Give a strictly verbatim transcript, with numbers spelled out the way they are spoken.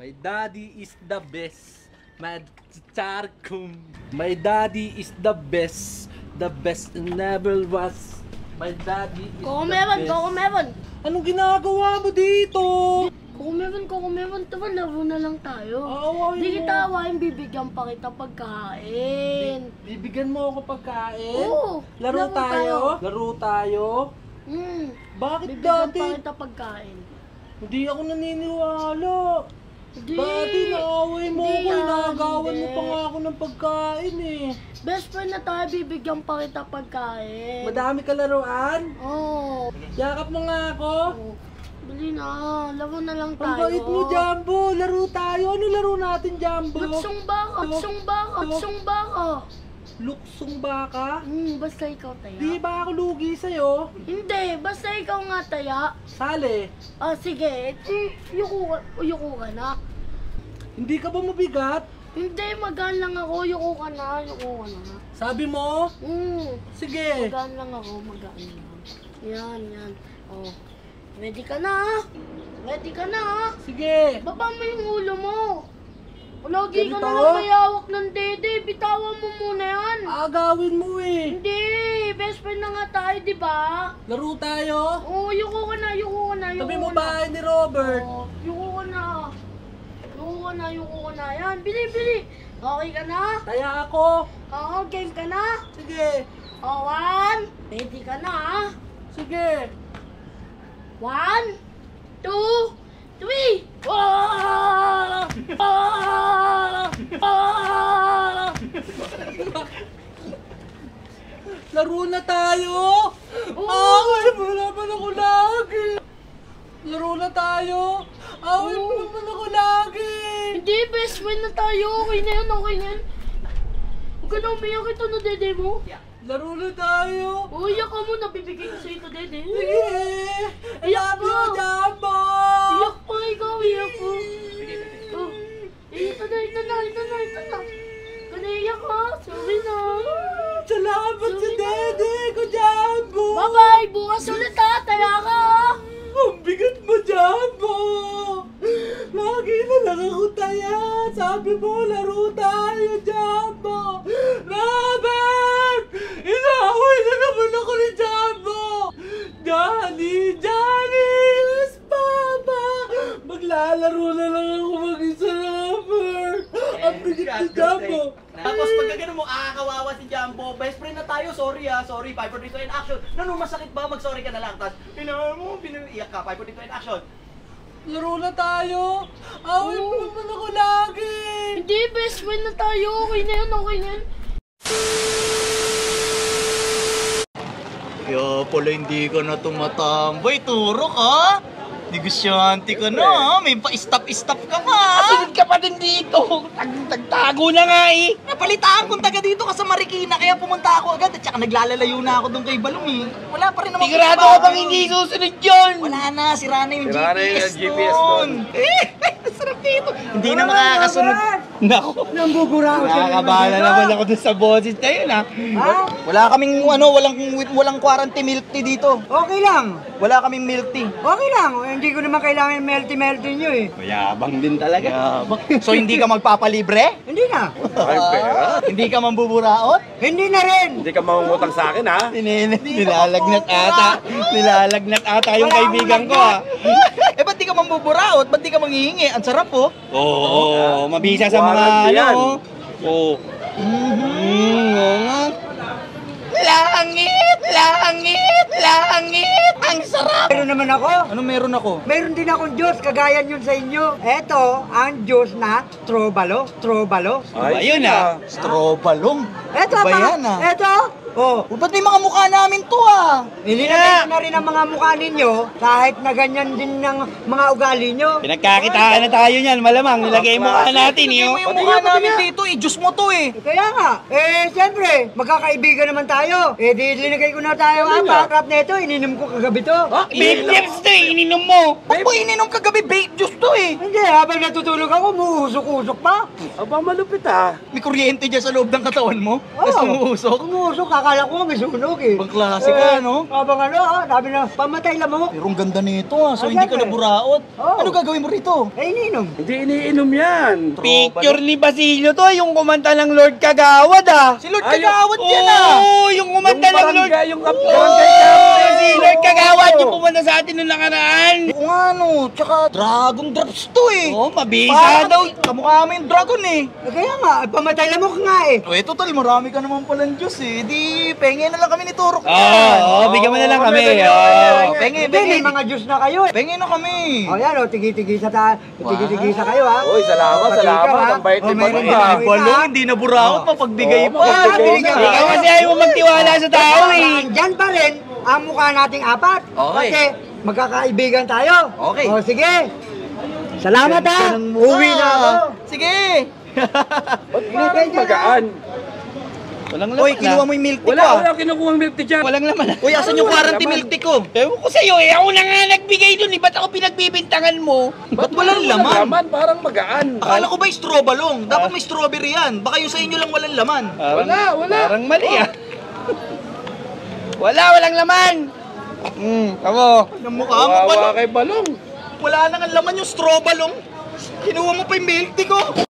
My daddy is the best. My charkum. My daddy is the best. The best never was. My daddy is Kung the meron, best. kung meron. Anong ginagawa mo dito? Kung meron, kung meron, tama, laro na lang tayo. Awayin Hindi mo. kita awayin, bibigyan pa kita pagkain. Bibigyan mo ako pagkain? Oo. Laro, laro tayo? tayo. Laro tayo? Hmm. Bakit Bibigyan dati? pa kita pagkain. Hindi ako naniniwala. Hindi. Dati naaway mo Hindi ako, yan, inagawan mo hindi. pa nga ako ng pagkain eh. Best friend na tayo, bibigyan pa kita pagkain. Madami ka laruan? Oo. Yakap mo nga ako. Oh. Bili na, laro na lang Ang tayo. bait mo, Jumbo. Laro tayo. Ano laro natin, Jumbo? Luksong baka, Tuk, luksong baka, tuk. luksong baka. Luksong baka? Hmm, basta ikaw taya. Di ba ako lugi sa'yo? Hindi, basta ikaw nga taya. Sali. Ah, sige. Hmm, yuko, ka- yuko ka na. Hindi ka ba mabigat? Hindi, magaan lang ako. Yuko ka na, yuko ka na. Sabi mo? Hmm, Sige. magaan lang ako, magaan lang. Yan, yan. Oh, ready ka na? Ready ka na? Sige. Baba mo yung ulo mo. Lagi ka Ganito? na lang mayawak ng dede. Bitawan mo muna yan. Agawin mo eh. Hindi, best friend na nga tayo, di ba? Laro tayo. Oo, yuko ka na, yuko ka na, yuko Tabi mo ka na. bahay ni Robert. Oo, yuko ka na. Yuko ka na, yuko ka na. Yan, bili, bili. Okay ka na? Taya ako. Oo, game ka na? Sige. O, one. Ready ka na, ha? Sige. One, two, three. Ah! Ah! Ah! Laro na tayo. Oo. Away mo naman ako lagi. Laro na tayo. Away mo Oo. naman ako lagi. Hindi, best friend na tayo. Okay na yan, okay na yan. Huwag ka na umiyak, ito na dede mo. Laro na tayo. Oh, iyak ka muna, bibigay ko sa'yo ito, dede. Sige. I love you, Jumbo. Iyak pa, ikaw, iyak po. Oh, eh, ito na, ito na, ito na, ito na. Ikaw na iyak ka, sorry na. Salamat sa Sorry na. dede ko, Jumbo. Bye-bye, bukas ulit ha, taya ka ha. Ang bigat mo, Jumbo. Lagi na lang ako taya. Sabi mo, laro tayo, Jumbo. Robert! Inaaway na naman ako ni Jumbo. Johnny, Johnny, where's Papa? Maglalaro na lang ako mag-isa, Robert. Ang bigat ni Jumbo. Tapos pag gano'n mo, akakawawa si Jumbo. Best friend na tayo, sorry ah, sorry. five, four, three, two, in action. Nano, masakit ba? Mag-sorry ka na lang. Tapos, pinawal mo, pinaiyak ka. five, four, three, two, in action. Laro na tayo. Away mo Oo. naman ako lagi. Hindi, best friend na tayo, okay na yan, okay na yan. Kaya pala hindi ka na tumatambay. Turo ka. Negosyante ka na ha. May pa-stop-stop ka pa. Sunod ka pa din dito. Tag- Tagtago na nga eh. Napalitaan kong taga dito ka sa Marikina. Kaya pumunta ako agad. At saka naglalalayo na ako doon kay Balong eh. Wala pa rin naman. Sigurado kita ka ba? bang hindi susunod yun? Wala na, sira na yung Sira na yung G P S, G P S doon. Eh, sarap dito. Hindi na makakasunod. Naku, Nambubura nakakabala naman ako dun sa boses na yun ha. Wala kaming ano, walang walang quarantine milk tea dito. Okay lang. Wala kaming milk tea. Okay lang. Hindi ko naman kailangan melty-melty nyo eh. Mayabang din talaga. So hindi ka magpapalibre? Hindi na. Ay, pera. Hindi ka mambuburaot? Hindi na rin. Hindi ka mangungutang sa akin ha. Nilalagnat ata. Nilalagnat ata yung kaibigan ko ha. Eh ba't di ka mambuburaot? Ba't di ka manghihingi? Ang sarap po. Oo, mabisa sa mga ano. Oo. Mm, oo nga. Langit! Langit! Langit! Ang sarap! Meron naman ako. Ano meron ako? Meron din akong Diyos, kagaya yun sa inyo. Eto, ang Diyos na Strobalo. Strobalo. Ay, yun ah. Strobalong. Eto, Ano ba mga, yan ah? eto. Oh, O, ba't may mga mukha namin to ah? nililagay ko na rin ang mga mukha ninyo kahit na ganyan din ng mga ugali nyo. Pinagkakitaan na tayo niyan, malamang. Nilagay mo ka natin Hindi mo yun. yung mukha namin dito eh. Diyos mo to eh. Kaya nga, eh, siyempre, magkakaibigan naman tayo. Eh, di linagay ko na tayo ang apat na ito, ininom ko kagabi to. Big tips to eh, ininom mo. Ba't mo ininom kagabi baked juice to eh? Hindi, habang natutulog ako, umuusok-usok pa. Aba, malupit ah. May kuryente dyan sa loob ng katawan mo? Oo. Tapos umuusok? Umuusok, akala ko may sunog eh. Ibang klase ka, no? Habang ano, ah, sabi na, pamatay lamok. Pero ang ganda nito ah, so Ah, hindi ka syempre. naburaot. Oo. Ano gagawin mo rito? Eh, ininom. Hindi iniinom yan. Picture ni Basilio to, yung kumanta ng Lord Kagawad ah. Si Lord Ay, Kagawad yan ah! Oo, yung kumanta ng Lord. barangay, yung Oo, barangay captain. si Lord Kagawad yung pumunta sa atin nung nakaraan. Oo nga no, tsaka dragon drops to eh. Oo, mabisa Parang daw. kamukha mo yung dragon eh. Eh, kaya nga, eh, pamatay lamok nga eh. O eh, total, marami ka naman palang Diyos eh. Di, penge na lang kami ni Turok. Oo, oo, bigyan mo na lang kami. Penge, Oo. penge, Hindi, penge. may mga Diyos na kayo eh. Penge na kami. O yan, o, tigi-tigisa ta, tigi-tigisa kayo ha. Uy, salamat, Pati salamat. ikaw, ha? Ang bait O, ni meron Balong, din ha? ako isa, Balong, ha? hindi na buraot, mapagbigay Oo, pa. Ah, mapagbigay binigyan pa. ka. Ikaw kasi ayaw mo magtiwala sa tao eh. Andyan pa rin ang mukha nating apat. Okay. Kasi magkakaibigan tayo. Okay. O sige. Salamat ha. Uwi na ako. Sige. Ba't parang magaan? Walang laman Uy, kinuha ah. mo yung milk tea Wala, ko ah. wala kinukuha milk tea dyan. Walang laman ah. Uy, asan yung quarantine milk tea ko? Ewan ko sa'yo eh, ako na nga nagbigay dun eh. Ba't ako pinagbibintangan mo? Ba't walang Walang laman? Parang magaan. Akala ko ba yung straw balong? Dapat may strawberry yan. Baka yung sa inyo lang walang laman. Parang, Wala, wala. Parang mali ah. Wala, walang laman. Hmm, tamo. Ang mukha mo Kawawa balong. kay Balong. Wala nang laman yung straw balong. Kinuha mo pa yung milk tea ko.